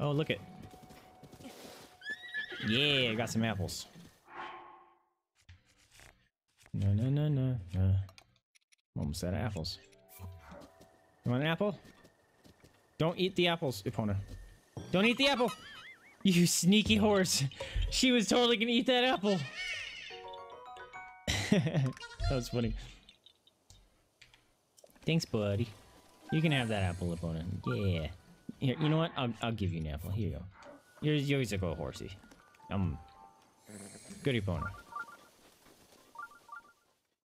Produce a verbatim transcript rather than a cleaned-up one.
Oh, look it. Yeah, I got some apples. No, no, no, no, no. Almost out of apples. You want an apple? Don't eat the apples, Epona. Don't eat the apple! You sneaky horse! She was totally gonna eat that apple! That was funny. Thanks, buddy. You can have that apple, Epona. Yeah. Here, you know what? I'll, I'll give you an apple. Here you go. You're, you're a go horsey. Um, good Epona.